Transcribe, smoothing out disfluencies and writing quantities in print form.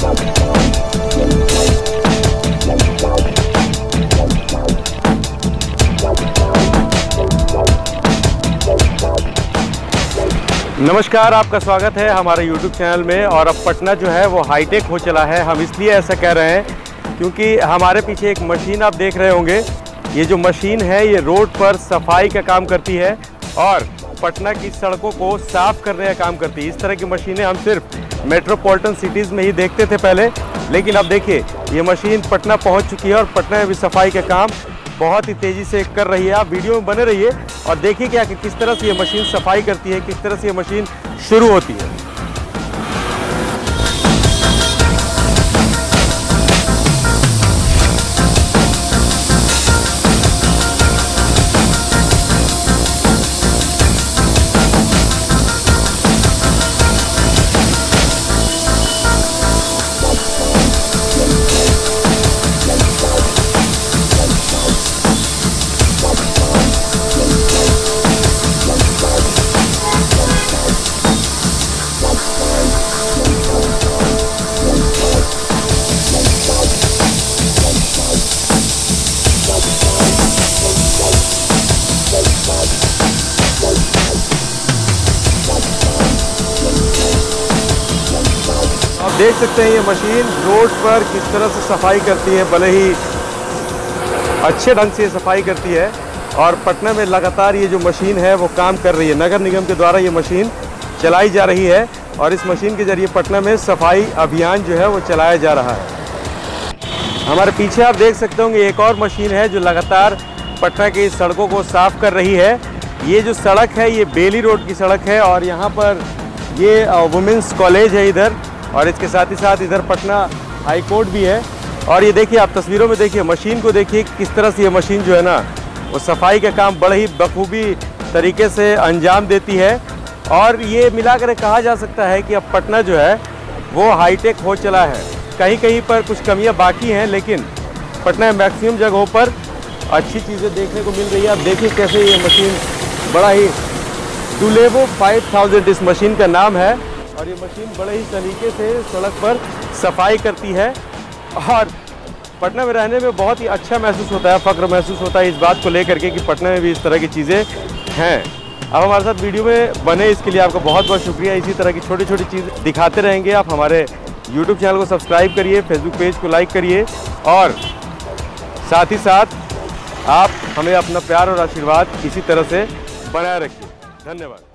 नमस्कार, आपका स्वागत है हमारे YouTube चैनल में। और अब पटना जो है वो हाईटेक हो चला है। हम इसलिए ऐसा कह रहे हैं क्योंकि हमारे पीछे एक मशीन आप देख रहे होंगे। ये जो मशीन है ये रोड पर सफाई का काम करती है और पटना की सड़कों को साफ़ करने का काम करती है। इस तरह की मशीनें हम सिर्फ मेट्रोपॉलिटन सिटीज़ में ही देखते थे पहले, लेकिन अब देखिए ये मशीन पटना पहुँच चुकी है और पटना में भी सफाई का काम बहुत ही तेज़ी से कर रही है। आप वीडियो में बने रहिए और देखिए क्या कि किस तरह से ये मशीन सफाई करती है, किस तरह से ये मशीन शुरू होती है। आप देख सकते हैं ये मशीन रोड पर किस तरह से सफाई करती है, भले ही अच्छे ढंग से सफाई करती है। और पटना में लगातार ये जो मशीन है वो काम कर रही है। नगर निगम के द्वारा ये मशीन चलाई जा रही है और इस मशीन के जरिए पटना में सफाई अभियान जो है वो चलाया जा रहा है। हमारे पीछे आप देख सकते होंगे एक और मशीन है जो लगातार पटना की सड़कों को साफ़ कर रही है। ये जो सड़क है ये बेली रोड की सड़क है और यहाँ पर ये वुमेंस कॉलेज है इधर, और इसके साथ ही साथ इधर पटना हाई कोर्ट भी है। और ये देखिए आप तस्वीरों में देखिए मशीन को, देखिए किस तरह से ये मशीन जो है ना वो सफाई का काम बड़े ही बखूबी तरीके से अंजाम देती है। और ये मिलाकर कहा जा सकता है कि अब पटना जो है वो हाईटेक हो चला है। कहीं कहीं पर कुछ कमियां बाकी हैं, लेकिन पटना में मैक्सिमम जगहों पर अच्छी चीज़ें देखने को मिल रही है। आप देखिए कैसे ये मशीन बड़ा ही डुलेवो 5000 इस मशीन का नाम है और ये मशीन बड़े ही तरीके से सड़क पर सफाई करती है। और पटना में रहने में बहुत ही अच्छा महसूस होता है, फ़ख्र महसूस होता है इस बात को लेकर के कि पटना में भी इस तरह की चीज़ें हैं। अब हमारे साथ वीडियो में बने इसके लिए आपका बहुत बहुत शुक्रिया। इसी तरह की छोटी छोटी चीज़ें दिखाते रहेंगे। आप हमारे YouTube चैनल को सब्सक्राइब करिए, फेसबुक पेज को लाइक करिए और साथ ही साथ आप हमें अपना प्यार और आशीर्वाद इसी तरह से बनाए रखिए। धन्यवाद।